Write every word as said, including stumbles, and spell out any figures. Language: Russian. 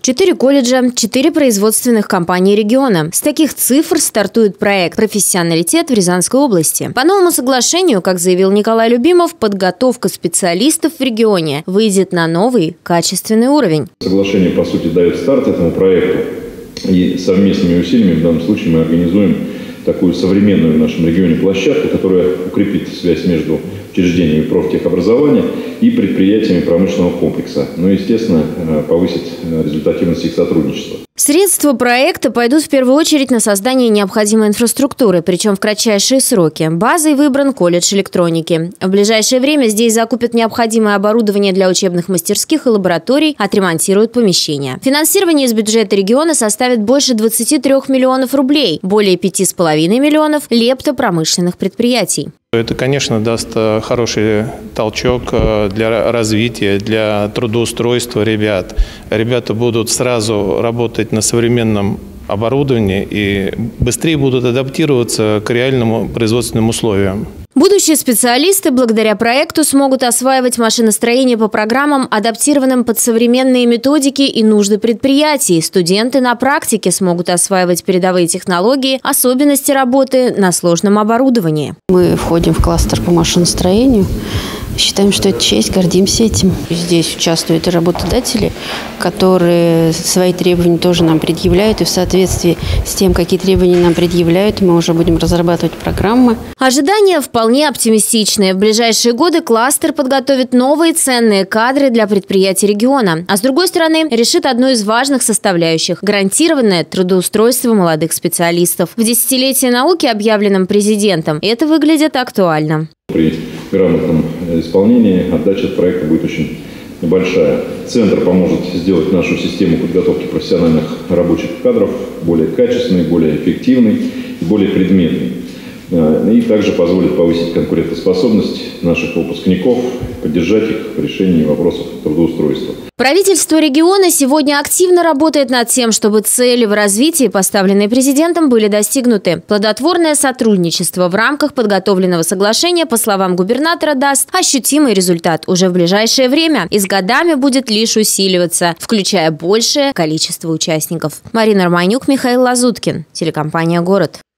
Четыре колледжа, четыре производственных компании региона. С таких цифр стартует проект «Профессионалитет» в Рязанской области. По новому соглашению, как заявил Николай Любимов, подготовка специалистов в регионе выйдет на новый качественный уровень. Соглашение, по сути, дает старт этому проекту. И совместными усилиями в данном случае мы организуем такую современную в нашем регионе площадку, которая укрепит связь между учреждениями профтехобразования и предприятиями промышленного комплекса. Ну и, естественно, повысит результативность их сотрудничества. Средства проекта пойдут в первую очередь на создание необходимой инфраструктуры, причем в кратчайшие сроки. Базой выбран колледж электроники. В ближайшее время здесь закупят необходимое оборудование для учебных мастерских и лабораторий, отремонтируют помещения. Финансирование из бюджета региона составит больше двадцати трёх миллионов рублей, более пяти с половиной миллионов – лепта промышленных предприятий. Это, конечно, даст хороший толчок для развития, для трудоустройства ребят. Ребята будут сразу работать на современном оборудовании и быстрее будут адаптироваться к реальным производственным условиям. Будущие специалисты благодаря проекту смогут осваивать машиностроение по программам, адаптированным под современные методики и нужды предприятий. Студенты на практике смогут осваивать передовые технологии, особенности работы на сложном оборудовании. Мы входим в кластер по машиностроению. Считаем, что это честь, гордимся этим. Здесь участвуют и работодатели, которые свои требования тоже нам предъявляют. И в соответствии с тем, какие требования нам предъявляют, мы уже будем разрабатывать программы. Ожидания вполне оптимистичные. В ближайшие годы кластер подготовит новые ценные кадры для предприятий региона. А с другой стороны, решит одну из важных составляющих – гарантированное трудоустройство молодых специалистов. В десятилетие науки, объявленном президентом, это выглядит актуально. При грамотном исполнении отдача от проекта будет очень небольшая. Центр поможет сделать нашу систему подготовки профессиональных рабочих кадров более качественной, более эффективной и более предметной. И также позволит повысить конкурентоспособность наших выпускников, поддержать их в решении вопросов трудоустройства. Правительство региона сегодня активно работает над тем, чтобы цели в развитии, поставленные президентом, были достигнуты. Плодотворное сотрудничество в рамках подготовленного соглашения, по словам губернатора, даст ощутимый результат уже в ближайшее время и с годами будет лишь усиливаться, включая большее количество участников. Марина Романюк, Михаил Лазуткин, телекомпания «Город».